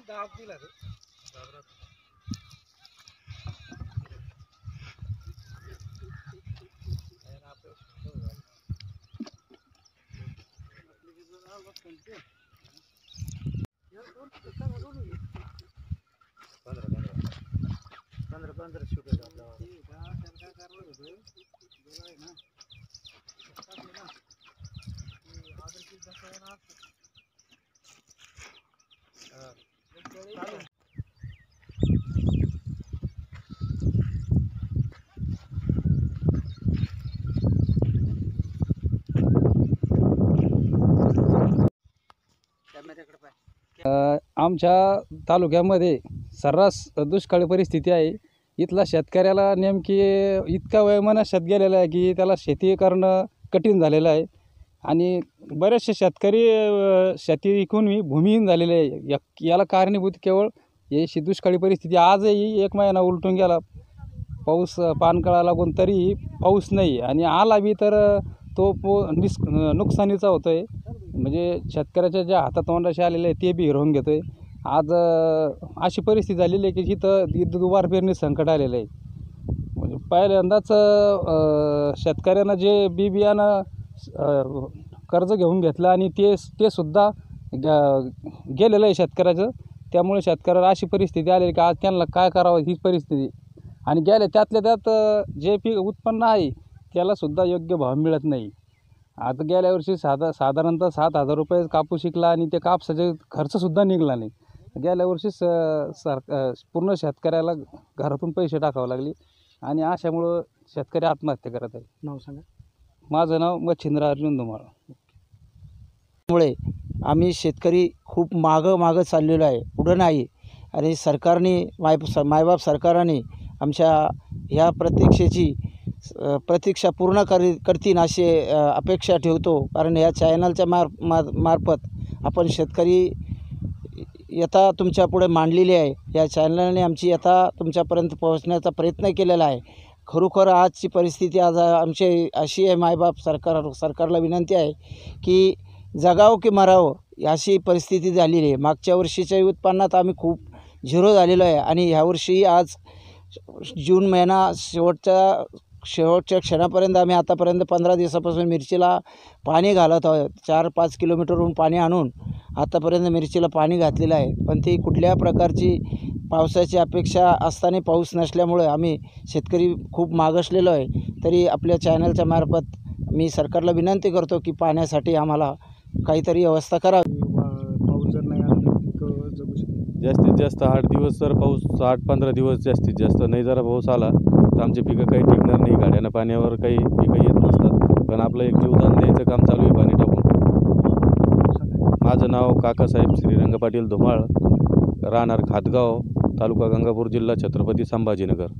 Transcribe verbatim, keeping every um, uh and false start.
दाब दिला रे पंधरा पंधरा शुगर आमच्या तालुक्यामध्ये सर्रास दुष्काळी परिस्थिती आहे। इथला शेतकऱ्याला नेमकी इतका वैमनस्यात गेलेला आहे की त्याला शेती करणं कठीण झालेलं आहे आणि बरेचसे शेतकरी शेती विकून भूमिहीन झालेले आहे। याला कारणीभूत केवळ ही दुष्काळी परिस्थिती। आजही एक महिना उलटून गेला, पाऊस पानकळा लागून तरीही पाऊस नाही आणि आला बी तर तो निस नुकसानीचा होतो आहे। म्हणजे शेतकऱ्याच्या ज्या हातातोंडाशी आलेले आहे ते बी हिरावून घेतो आहे। आज अशी परिस्थिती झालेली आहे की जिथं दुबार पेरणी संकट आलेलं आहे। म्हणजे पहिल्यांदाच शेतकऱ्यांना जे बी बियाणं कर्ज घेऊन घेतलं आणि ते ते सुद्धा गेलेलं आहे शेतकऱ्याचं। त्यामुळे शेतकऱ्याला अशी परिस्थिती आलेली की आज त्यांना काय करावं ही परिस्थिती। आणि गेल्या त्यातल्या त्यात जे पीक उत्पन्न आहे त्यालासुद्धा योग्य भाव मिळत नाही। आता गेल्या वर्षी साधा साधारणतः सात हजार रुपये कापूस शिकला आणि ते कापसाचे खर्चसुद्धा निघाला नाही। गेल्या वर्षी स सर पूर्ण शेतकऱ्याला घरातून पैसे टाकावे लागले आणि अशामुळं शेतकरी आत्महत्या करत आहे। नाव सांगा। माझं नाव मच्छिंद्र अर्जुन धुमाळ। मुळे आम्ही शेतकरी खूप मागं मागं चाललेलो आहे, पुढं नाही। आणि सरकारने माय मायबाप सरकारने आमच्या ह्या प्रतीक्षेची प्रतीक्षा पूर्ण करी करतील अशी अपेक्षा ठेवतो। कारण या चॅनलच्या मार मार मार्फत आपण शेतकरी यथा तुमच्या पुढे मांडलेली आहे। या चॅनलने आमची यथा तुमच्यापर्यंत पोहोचण्याचा प्रयत्न केलेला आहे। खरोखर आजची परिस्थिती आज आमची अशी आहे, मायबाप सरकार सरकारला विनंती आहे की जगावं की मरावं अशी परिस्थिती झालेली आहे। मागच्या वर्षीच्या उत्पन्नात आम्ही खूप झिरो झालेलो आहे आणि ह्यावर्षी आज जून महिना शेवटच्या शेवटच्या क्षणापर्यंत आम्ही आतापर्यंत पंधरा दिवसापासून मिरचीला पाणी घालत आहोत। चार पाच किलोमीटरहून पाणी आणून आतापर्यंत मिरचीला पाणी घातलेलं आहे, पण ती कुठल्या प्रकारची पावसाची अपेक्षा असताना पाऊस नसल्यामुळे आम्ही शेतकरी खूप मागासलेलो आहे। तरी आपल्या चॅनलच्या मार्फत मी सरकारला विनंती करतो की पाण्यासाठी आम्हाला काहीतरी व्यवस्था करावी। पाऊस जर नाही आला तर पीक जगू शकते। जास्तीत जास्त आठ दिवस जर पाऊस आठ पंधरा दिवस जास्तीत जास्त नाही जरा पाऊस आला तर आमचे पिकं काही टिकणार नाही। गाड्यानं पाण्यावर काही पिकं येत नसतात, पण आपलं एक जीवदान द्यायचं काम चालू आहे पाणी टाकून। माझं नाव काकासाहेब श्रीरंग पाटील धुमाळ, राहणार खातगाव, तालुका गंगापूर, जिल्हा छत्रपती संभाजीनगर।